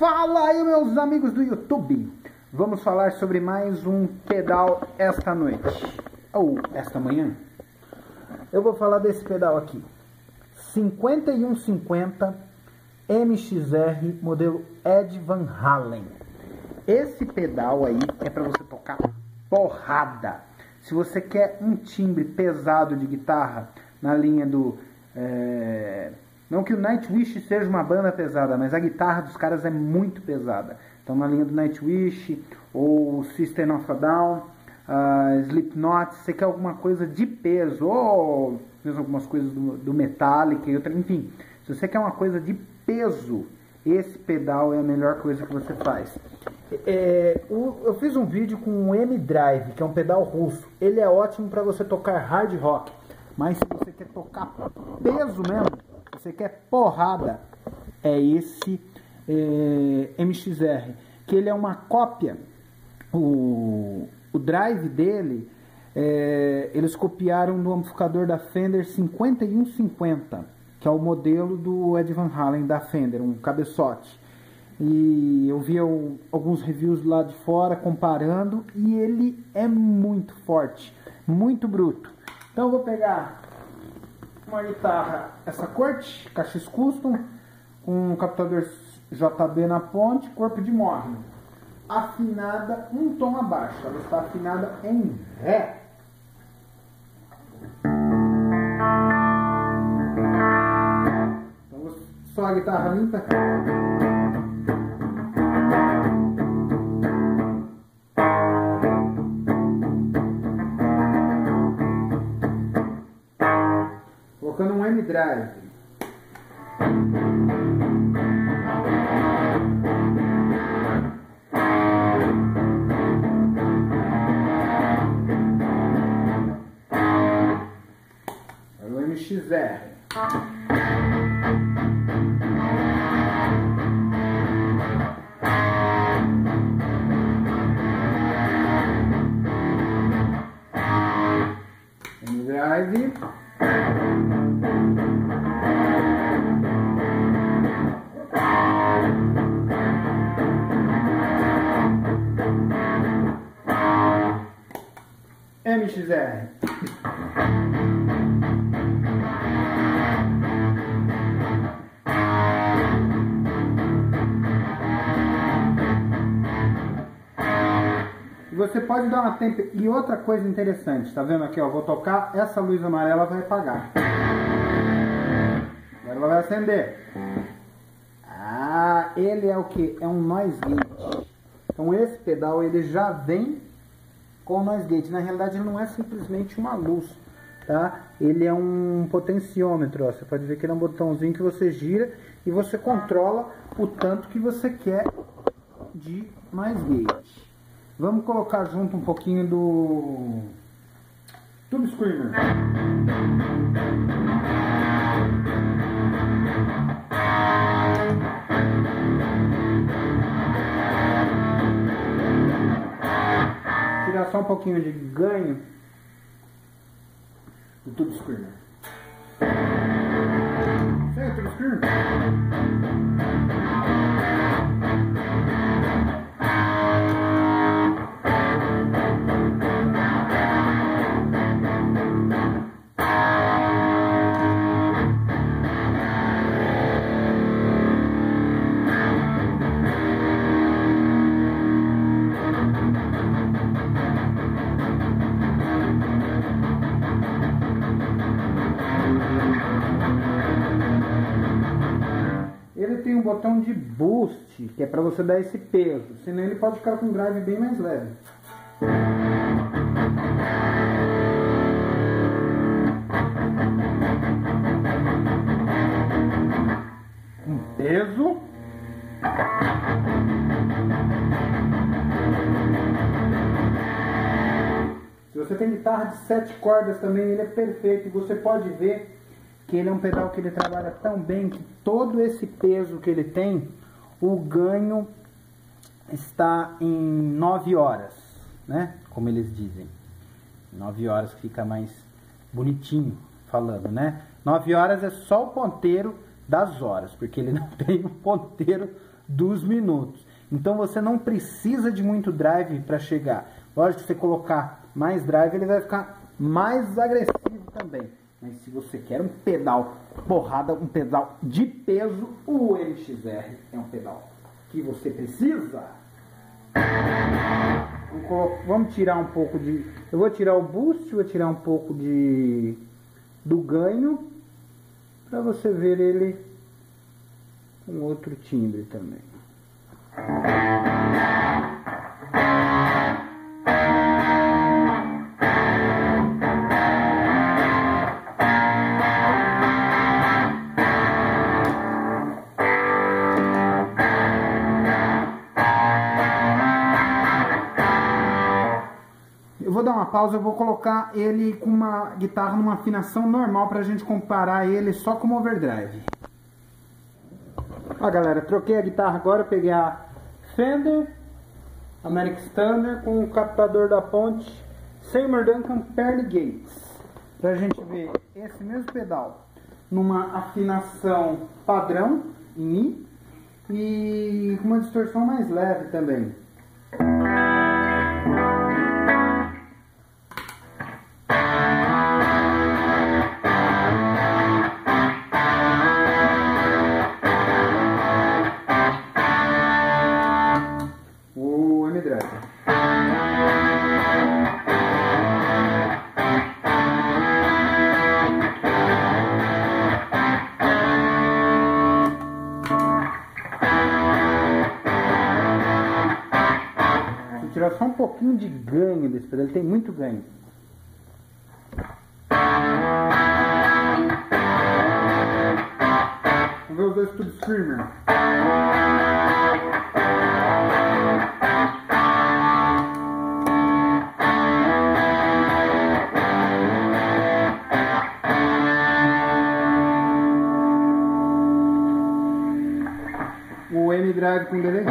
Fala aí, meus amigos do YouTube! Vamos falar sobre mais um pedal esta noite, ou esta manhã. Eu vou falar desse pedal aqui, 5150 MXR, modelo Ed Van Halen. Esse pedal aí é para você tocar porrada. Se você quer um timbre pesado de guitarra, na linha do... não que o Nightwish seja uma banda pesada, mas a guitarra dos caras é muito pesada. Então na linha do Nightwish, ou System of a Down, Slipknot, você quer alguma coisa de peso, ou mesmo algumas coisas do Metallica, e outra, enfim. Se você quer uma coisa de peso, esse pedal é a melhor coisa que você faz. Eu fiz um vídeo com o M-Drive, que é um pedal russo. Ele é ótimo para você tocar hard rock. Mas se você quer tocar peso mesmo, você quer porrada, é esse MXR. Que ele é uma cópia. O drive dele, eles copiaram do amplificador da Fender 5150, que é o modelo do Ed Van Halen da Fender, um cabeçote. E eu vi alguns reviews lá de fora comparando, e ele é muito forte, muito bruto. Então eu vou pegar uma guitarra, essa corte, KX Custom, com um captador JB na ponte, corpo de morne, afinada um tom abaixo, ela está afinada em Ré. Então só a guitarra limpa. Colocando um M-Drive. Agora o MXR. M-Drive. MXR. E você pode dar uma tempo. E outra coisa interessante, tá vendo aqui, ó, vou tocar, essa luz amarela vai apagar. Agora ela vai acender. Ah, ele é o que? É um noise gate. Então esse pedal ele já vem com o noise gate. Na realidade ele não é simplesmente uma luz, tá? Ele é um potenciômetro, ó. Você pode ver que ele é um botãozinho que você gira e você controla o tanto que você quer de noise gate. Vamos colocar junto um pouquinho do Tube Screamer. Tirar só um pouquinho de ganho do Tube Screamer. Sei, Tube Screamer. Ele tem um botão de boost, que é para você dar esse peso, senão ele pode ficar com um drive bem mais leve. Um peso. Se você tem guitarra de 7 cordas também, ele é perfeito. E você pode ver que ele é um pedal que ele trabalha tão bem que todo esse peso que ele tem, o ganho está em 9 horas, né? Como eles dizem. 9 horas fica mais bonitinho falando, né? 9 horas é só o ponteiro das horas, porque ele não tem o ponteiro dos minutos. Então você não precisa de muito drive para chegar. Lógico que você colocar mais drive, ele vai ficar mais agressivo também. Mas se você quer um pedal porrada, um pedal de peso, o MXR é um pedal que você precisa. Vamos tirar um pouco de... Eu vou tirar o boost, vou tirar um pouco do ganho, para você ver ele com outro timbre também. Eu vou dar uma pausa, eu vou colocar ele com uma guitarra numa afinação normal para a gente comparar ele só com overdrive. Ó galera, troquei a guitarra agora, peguei a Fender American Standard com o captador da ponte Seymour Duncan Pearl Gates, para a gente ver esse mesmo pedal numa afinação padrão em Mi e com uma distorção mais leve também. Tirar só um pouquinho de ganho desse pedal, ele tem muito ganho. Vamos ver os dois tube screamer. O M-Drive com delay.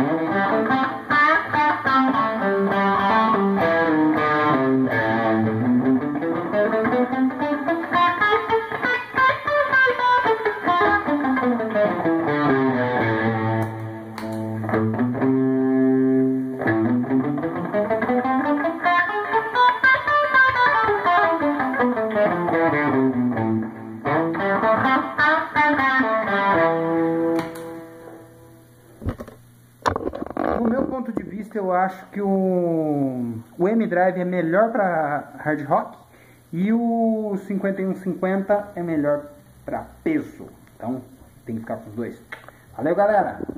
No meu ponto de vista, eu acho que o M-Drive é melhor para hard rock e o 5150 é melhor para peso. Então, tem que ficar com os dois. Valeu, galera!